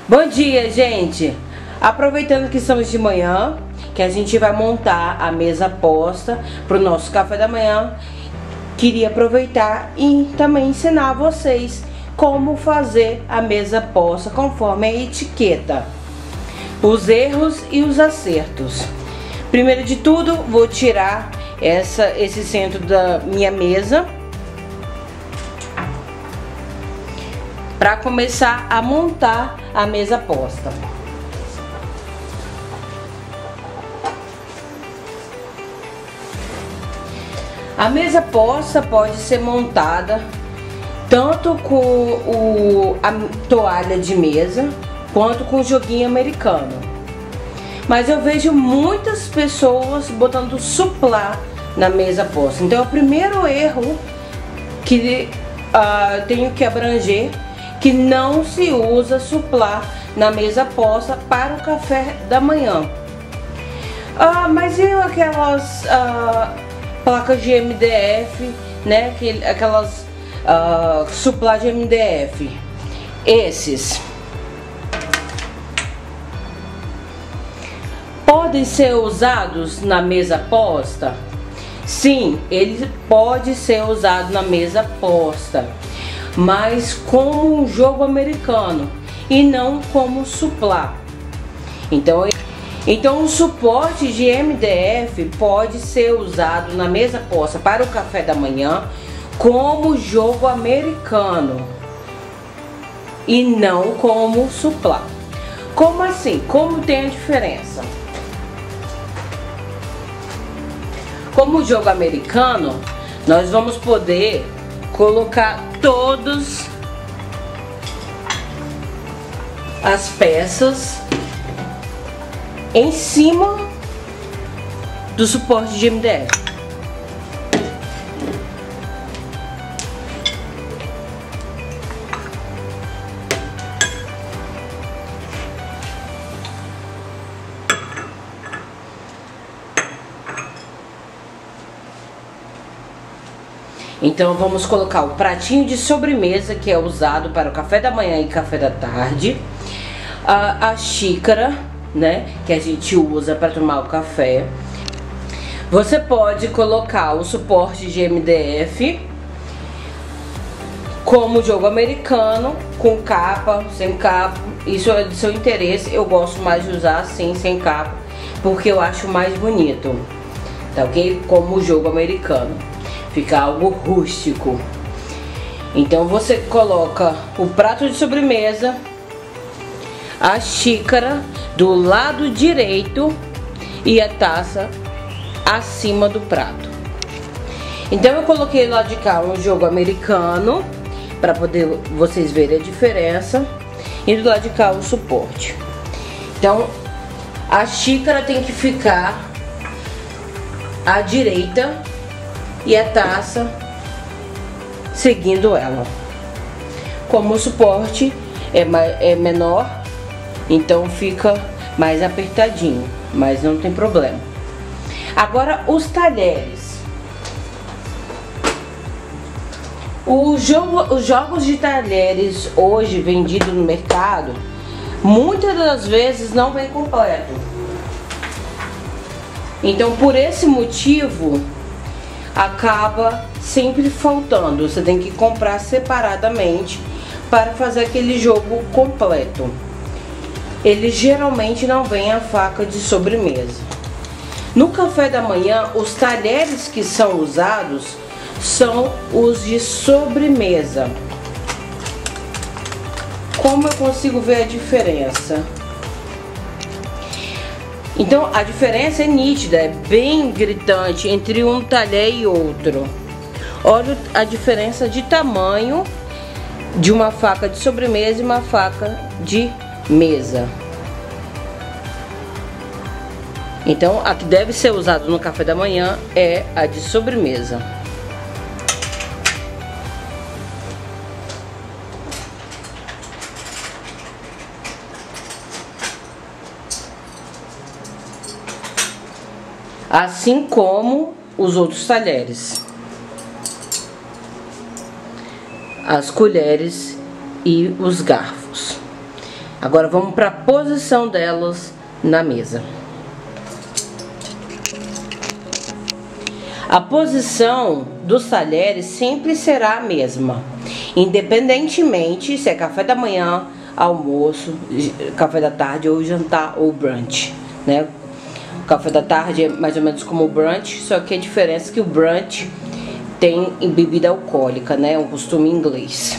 Bom dia, gente! Aproveitando que estamos de manhã, que a gente vai montar a mesa posta para o nosso café da manhã, queria aproveitar e também ensinar vocês como fazer a mesa posta conforme a etiqueta, os erros e os acertos. Primeiro de tudo, vou tirar esse centro da minha mesa para começar a montar a mesa posta. A mesa posta pode ser montada tanto com a toalha de mesa quanto com o joguinho americano. Mas eu vejo muitas pessoas botando suplá na mesa posta. Então é o primeiro erro que tenho que abranger, que não se usa suplá na mesa posta para o café da manhã. Mas e aquelas placas de MDF, né? Aquelas suplá de MDF. Esses podem ser usados na mesa posta? Sim, ele pode ser usado na mesa posta, mas como um jogo americano e não como suplá. Então o suporte de MDF pode ser usado na mesa posta para o café da manhã como jogo americano e não como suplá. Como assim? Como tem a diferença? Como jogo americano, nós vamos poder colocar todas as peças em cima do suporte de MDF. Então vamos colocar o pratinho de sobremesa, que é usado para o café da manhã e café da tarde, a xícara, né, que a gente usa para tomar o café. Você pode colocar o suporte de MDF como jogo americano, com capa, sem capa. Isso é do seu interesse. Eu gosto mais de usar assim, sem capa, porque eu acho mais bonito, tá ok? Como jogo americano, fica algo rústico. Então você coloca o prato de sobremesa, a xícara do lado direito e a taça acima do prato. Então eu coloquei lá de cá um jogo americano para poder vocês verem a diferença, e do lado de cá o suporte. Então a xícara tem que ficar à direita e a taça seguindo ela. Como o suporte é menor, então fica mais apertadinho, mas não tem problema. Agora os talheres. Os jogos de talheres hoje vendidos no mercado, muitas das vezes não vem completo. Então por esse motivo acaba sempre faltando. Você tem que comprar separadamente para fazer aquele jogo completo. Ele geralmente não vem a faca de sobremesa. No café da manhã, os talheres que são usados são os de sobremesa. Como eu consigo ver a diferença? Então a diferença é nítida, é bem gritante entre um talher e outro. Olha a diferença de tamanho de uma faca de sobremesa e uma faca de mesa. Então a que deve ser usada no café da manhã é a de sobremesa. Assim como os outros talheres, as colheres e os garfos. Agora vamos para a posição delas na mesa. A posição dos talheres sempre será a mesma, independentemente se é café da manhã, almoço, café da tarde ou jantar ou brunch, né? O café da tarde é mais ou menos como o brunch, só que a diferença é que o brunch tem bebida alcoólica, né? É um costume inglês.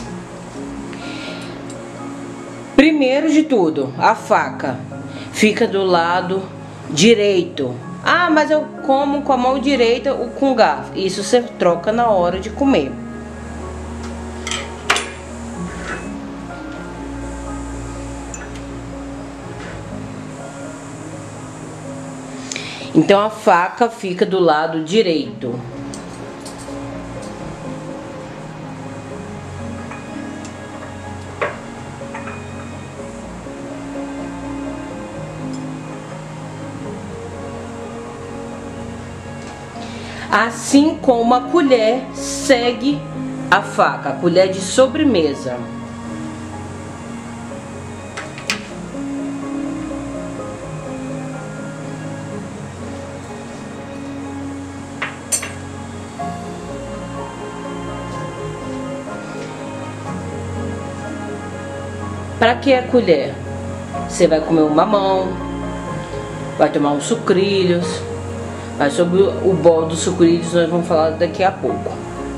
Primeiro de tudo, a faca fica do lado direito. Ah, mas eu como com a mão direita ou com o garfo. Isso você troca na hora de comer. Então a faca fica do lado direito. Assim como a colher segue a faca, a colher de sobremesa. Para que a colher? Você vai comer um mamão, vai tomar uns sucrilhos. Mas sobre o bol dos sucrilhos nós vamos falar daqui a pouco.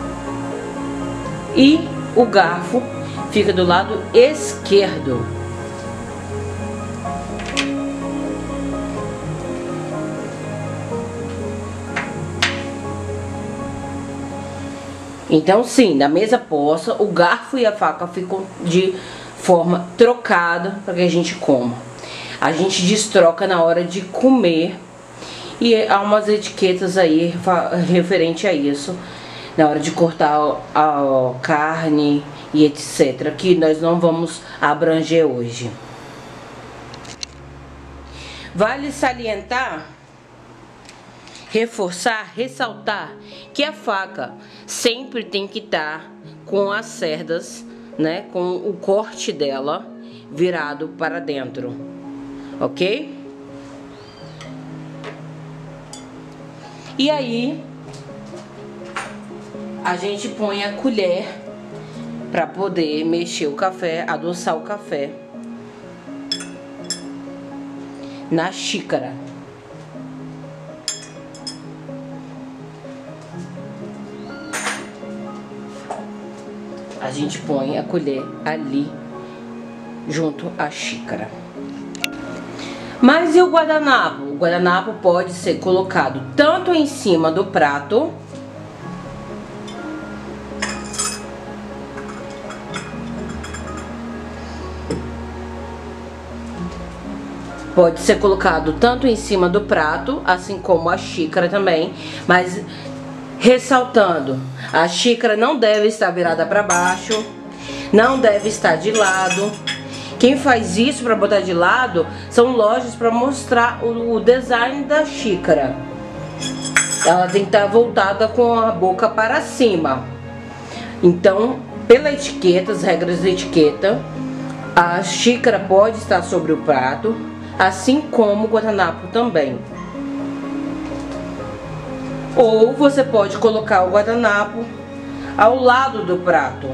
E o garfo fica do lado esquerdo. Então sim, na mesa posta, o garfo e a faca ficam de forma trocada para que a gente coma. A gente destroca na hora de comer. E há umas etiquetas aí referente a isso, na hora de cortar a carne e etc, que nós não vamos abranger hoje. Vale salientar, reforçar, ressaltar que a faca sempre tem que estar com as cerdas, né, com o corte dela virado para dentro, ok? E aí, a gente põe a colher para poder mexer o café, adoçar o café na xícara. A gente põe a colher ali junto à xícara. Mas e o guardanapo? O guardanapo pode ser colocado tanto em cima do prato, pode ser colocado tanto em cima do prato, assim como a xícara também, mas ressaltando, a xícara não deve estar virada para baixo, não deve estar de lado. Quem faz isso para botar de lado são lojas para mostrar o design da xícara. Ela tem que estar voltada com a boca para cima. Então, pela etiqueta, as regras da etiqueta, a xícara pode estar sobre o prato, assim como o guardanapo também. Ou você pode colocar o guardanapo ao lado do prato.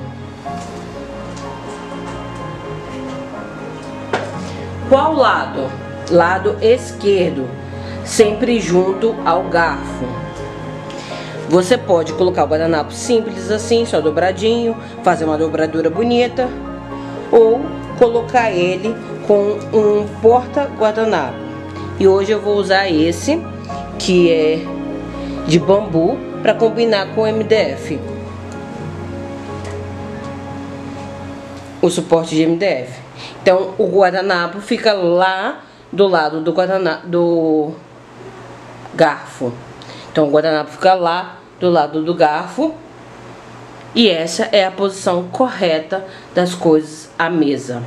Qual lado? Lado esquerdo, sempre junto ao garfo. Você pode colocar o guardanapo simples assim, só dobradinho, fazer uma dobradura bonita, ou colocar ele com um porta-guardanapo. E hoje eu vou usar esse, que é de bambu, para combinar com o MDF. O suporte de MDF. Então o guardanapo fica lá do lado do garfo. Então o guardanapo fica lá do lado do garfo. E essa é a posição correta das coisas à mesa.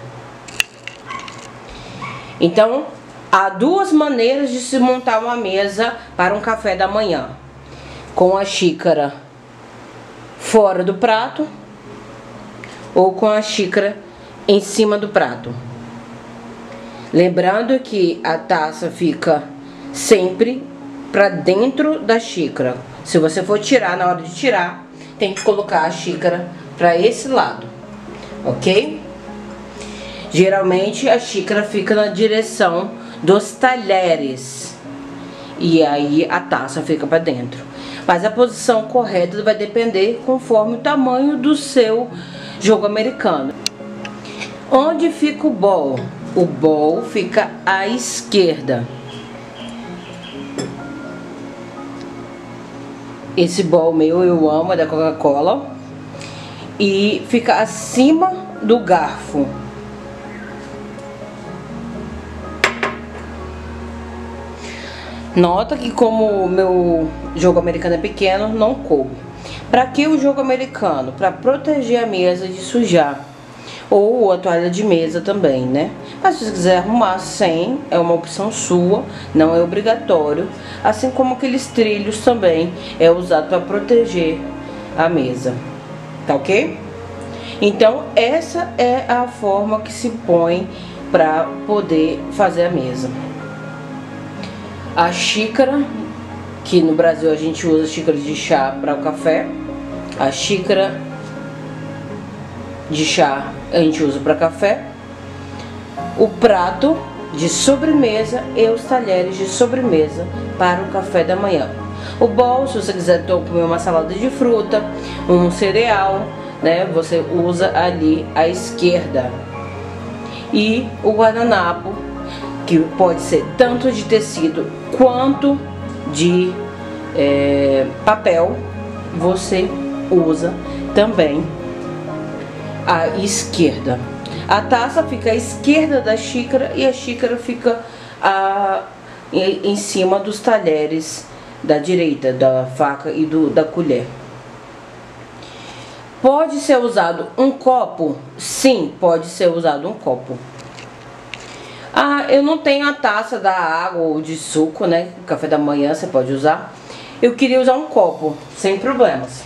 Então há duas maneiras de se montar uma mesa para um café da manhã: com a xícara fora do prato ou com a xícara em cima do prato. Lembrando que a taça fica sempre para dentro da xícara. Se você for tirar, na hora de tirar, tem que colocar a xícara para esse lado, ok? Geralmente a xícara fica na direção dos talheres e aí a taça fica para dentro. Mas a posição correta vai depender conforme o tamanho do seu jogo americano. Onde fica o bowl? O bowl fica à esquerda. Esse bowl meu eu amo, é da Coca-Cola. E fica acima do garfo. Nota que como o meu jogo americano é pequeno, não coube. Para que o jogo americano? Para proteger a mesa de sujar. Ou a toalha de mesa também, né? Mas se você quiser arrumar sem, é uma opção sua, não é obrigatório. Assim como aqueles trilhos também é usado para proteger a mesa. Tá ok? Então essa é a forma que se põe para poder fazer a mesa. A xícara, que no Brasil a gente usa xícara de chá para o café. A xícara de chá a gente usa para café. O prato de sobremesa e os talheres de sobremesa para o café da manhã. O bowl, se você quiser comer uma salada de fruta, um cereal, né, você usa ali à esquerda. E o guardanapo, que pode ser tanto de tecido quanto de papel, você usa também à esquerda. A taça fica à esquerda da xícara e a xícara fica em cima dos talheres da direita, da faca e da colher. Pode ser usado um copo? Sim, pode ser usado um copo. Eu não tenho a taça da água ou de suco, né? Café da manhã você pode usar. Eu queria usar um copo, sem problemas.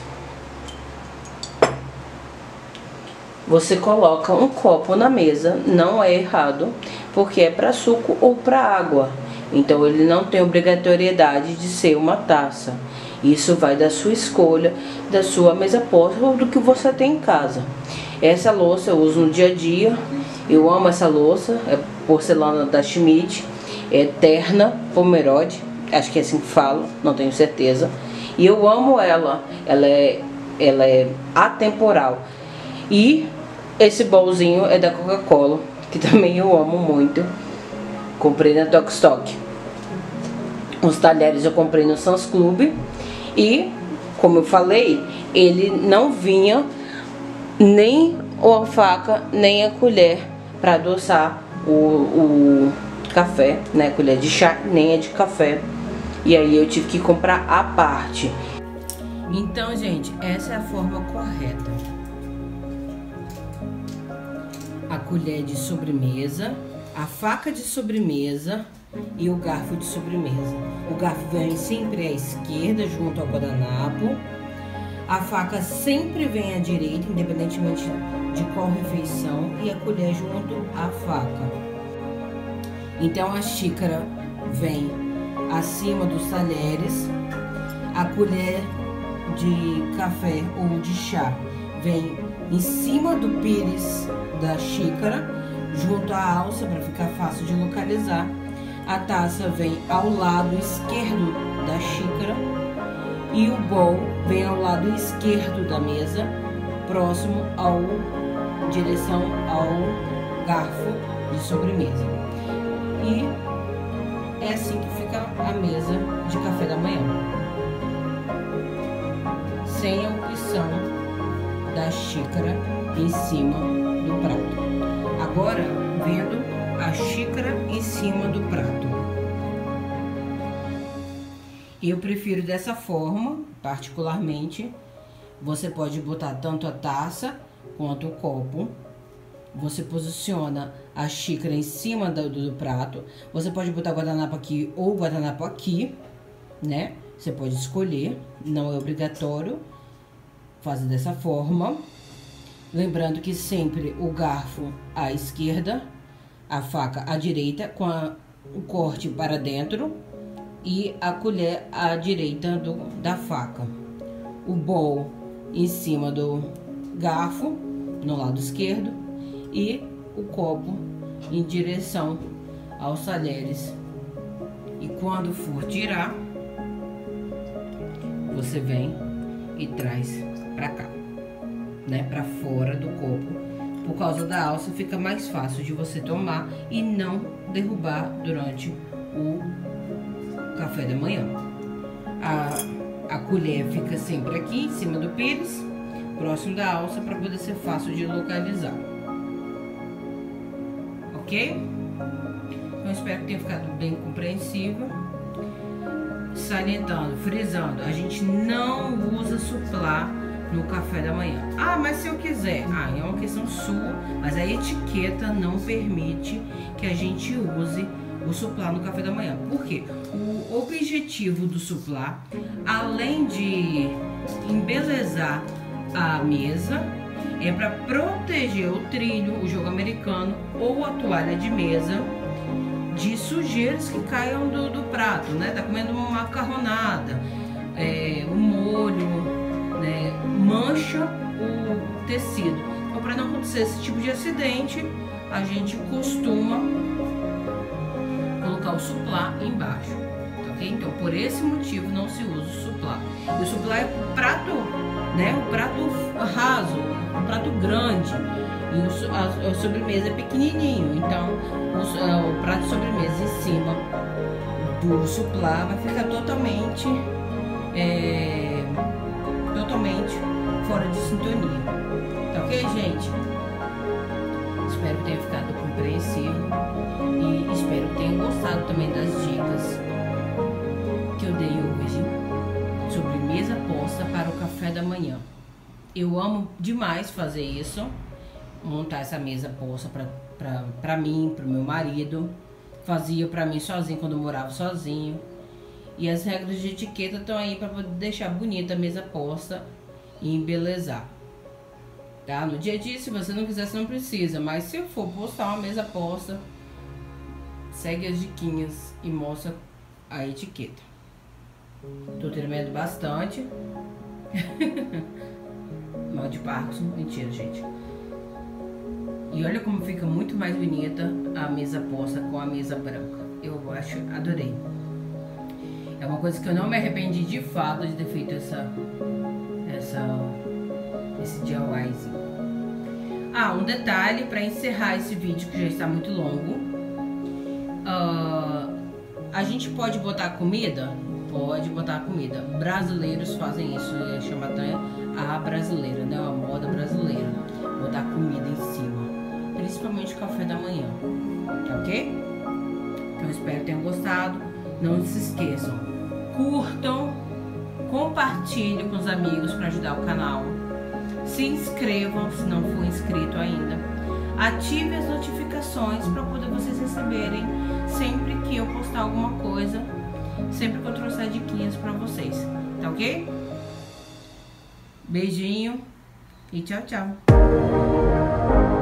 Você coloca um copo na mesa, não é errado, porque é para suco ou para água. Então ele não tem obrigatoriedade de ser uma taça. Isso vai da sua escolha, da sua mesa posta ou do que você tem em casa. Essa louça eu uso no dia a dia. Eu amo essa louça, é porcelana da Schmidt, é Eterna Pomerode, acho que é assim que fala, não tenho certeza. E eu amo ela, ela é atemporal. E esse bowlzinho é da Coca-Cola, que também eu amo muito. Comprei na Tokstok. Os talheres eu comprei no Sam's Club. E, como eu falei, ele não vinha nem a faca, nem a colher para adoçar o café, né? A colher de chá, nem a de café. E aí eu tive que comprar à parte. Então, gente, essa é a forma correta. A colher de sobremesa, a faca de sobremesa e o garfo de sobremesa. O garfo vem sempre à esquerda, junto ao guardanapo. A faca sempre vem à direita, independentemente de qual refeição, e a colher junto à faca. Então a xícara vem acima dos talheres, a colher de café ou de chá vem em cima do pires da xícara, junto à alça, para ficar fácil de localizar. A taça vem ao lado esquerdo da xícara e o bowl vem ao lado esquerdo da mesa, próximo direção ao garfo de sobremesa. E é assim que fica a mesa de café da manhã, sem a opção da xícara em cima do prato. Agora, vendo a xícara em cima do prato. Eu prefiro dessa forma, particularmente. Você pode botar tanto a taça quanto o copo. Você posiciona a xícara em cima do prato. Você pode botar guardanapo aqui ou guardanapo aqui, né? Você pode escolher, não é obrigatório fazer dessa forma. Lembrando que sempre o garfo à esquerda, a faca à direita com o corte para dentro e a colher à direita da faca. O bowl em cima do garfo, no lado esquerdo, e o copo em direção aos talheres. E quando for tirar, você vem e traz pra cá, né, pra fora do copo. Por causa da alça, fica mais fácil de você tomar e não derrubar durante o café da manhã. A colher fica sempre aqui em cima do pires, próximo da alça, para poder ser fácil de localizar. Ok? Então, espero que tenha ficado bem compreensível. Salientando, frisando, a gente não usa suplá no café da manhã. Ah, mas se eu quiser? Ah, é uma questão sua, mas a etiqueta não permite que a gente use o suplá no café da manhã. Por quê? O objetivo do suplá, além de embelezar a mesa, é para proteger o trilho, o jogo americano ou a toalha de mesa de sujeiras que caiam do prato, né? Tá comendo uma macarronada, um molho, né? Mancha o tecido. Então, para não acontecer esse tipo de acidente, a gente costuma colocar o suplá embaixo, tá ok? Então, por esse motivo, não se usa o suplá. O suplá é o prato, né? O prato raso, o prato grande. E a sobremesa é pequenininho, então o prato de sobremesa em cima do suplá vai ficar totalmente fora de sintonia, tá ok, gente? Espero que tenha ficado compreensível e espero que tenham gostado também das dicas que eu dei hoje sobre mesa posta para o café da manhã. Eu amo demais fazer isso, montar essa mesa posta pra mim, pro meu marido. Fazia pra mim sozinho quando eu morava sozinho. E as regras de etiqueta estão aí pra poder deixar bonita a mesa posta e embelezar, tá? No dia a dia, se você não quiser, você não precisa. Mas se eu for postar uma mesa posta, segue as diquinhas e mostra a etiqueta. Tô tremendo bastante. Mal de Parkinson, mentira, gente. E olha como fica muito mais bonita a mesa posta com a mesa branca. Eu adorei. É uma coisa que eu não me arrependi de fato de ter feito esse DIYzinho. Ah, um detalhe para encerrar esse vídeo que já está muito longo. A gente pode botar comida? Pode botar comida. Brasileiros fazem isso, chama até a brasileira, né? A moda brasileira. Botar comida em cima. Principalmente o café da manhã, tá ok? Então espero que tenham gostado. Não se esqueçam, curtam, compartilhem com os amigos para ajudar o canal. Se inscrevam se não for inscrito ainda. Ative as notificações para poder vocês receberem sempre que eu postar alguma coisa, sempre que eu trouxer diquinhas para vocês, tá ok? Beijinho e tchau, tchau.